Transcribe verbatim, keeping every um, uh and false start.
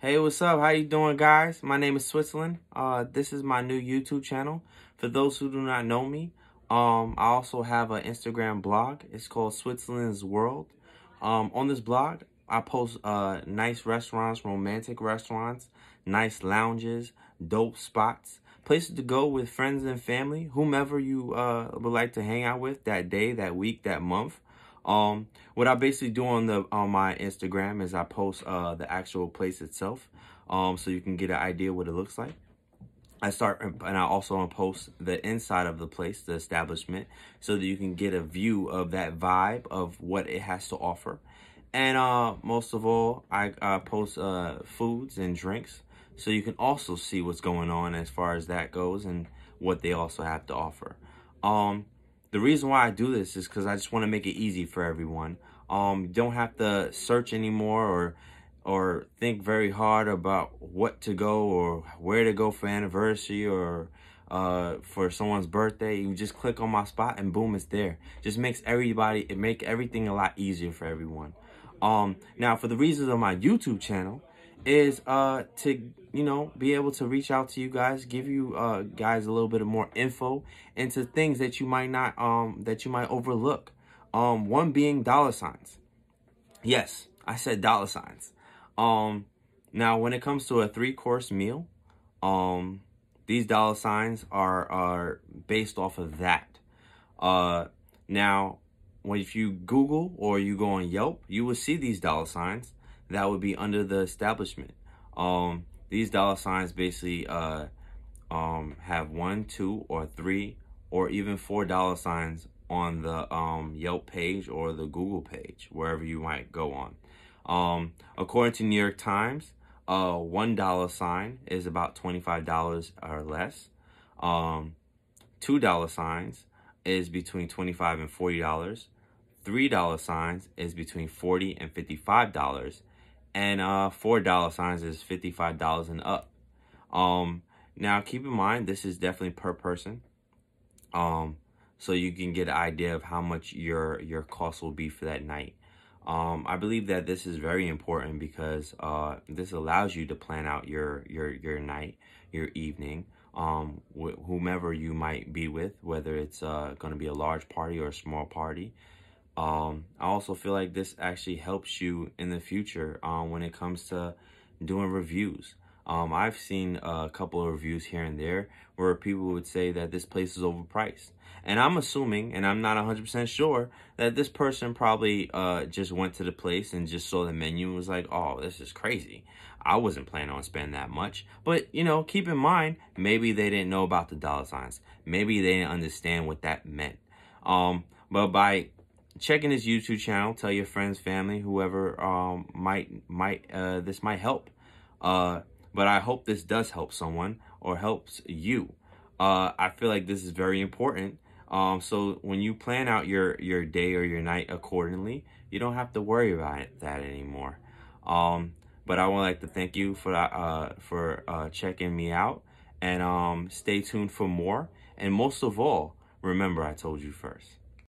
Hey, what's up? How you doing, guys? My name is Switzerland. Uh, this is my new YouTube channel. For those who do not know me, um, I also have an Instagram blog. It's called Switzerland's World. Um, on this blog, I post uh, nice restaurants, romantic restaurants, nice lounges, dope spots, places to go with friends and family, whomever you uh, would like to hang out with that day, that week, that month. Um, what I basically do on the on my Instagram is I post uh the actual place itself, um, so you can get an idea what it looks like. I start and I also post the inside of the place, the establishment, so that you can get a view of that vibe of what it has to offer. And uh, most of all, I uh, post uh foods and drinks, so you can also see what's going on as far as that goes and what they also have to offer. Um. The reason why I do this is because I just want to make it easy for everyone. Um, you don't have to search anymore or or think very hard about what to go or where to go for anniversary or uh, for someone's birthday. You just click on my spot and boom, it's there. Just makes everybody, it make everything a lot easier for everyone. Um, now, for the reasons of my YouTube channel, is uh to you know be able to reach out to you guys, give you uh guys a little bit of more info into things that you might not um that you might overlook. Um one being dollar signs. Yes, I said dollar signs. Um now when it comes to a three-course meal, um these dollar signs are are based off of that. Uh now when if you Google or you go on Yelp, you will see these dollar signs that would be under the establishment. Um, these dollar signs basically uh, um, have one, two, or three, or even four dollar signs on the um, Yelp page or the Google page, wherever you might go on. Um, according to New York Times, uh, one dollar sign is about twenty-five dollars or less. Um, two dollar signs is between twenty-five dollars and forty dollars. three dollar signs is between forty dollars and fifty-five dollars. And uh, four dollar signs is fifty-five dollars and up. Um, now, keep in mind, this is definitely per person. Um, so you can get an idea of how much your your cost will be for that night. Um, I believe that this is very important because uh, this allows you to plan out your your your night, your evening, um, wh whomever you might be with, whether it's uh, going to be a large party or a small party. Um, I also feel like this actually helps you in the future um, when it comes to doing reviews. Um, I've seen a couple of reviews here and there where people would say that this place is overpriced. And I'm assuming, and I'm not one hundred percent sure, that this person probably uh, just went to the place and just saw the menu and was like, oh, this is crazy. I wasn't planning on spending that much. But, you know, keep in mind, maybe they didn't know about the dollar signs. Maybe they didn't understand what that meant. Um, but by checking his YouTube channel, tell your friends, family, whoever um might might uh this might help. Uh but I hope this does help someone or helps you. Uh I feel like this is very important. Um so when you plan out your your day or your night accordingly, you don't have to worry about it, that anymore. Um but I would like to thank you for uh for uh checking me out, and um stay tuned for more, and most of all, remember I told you first.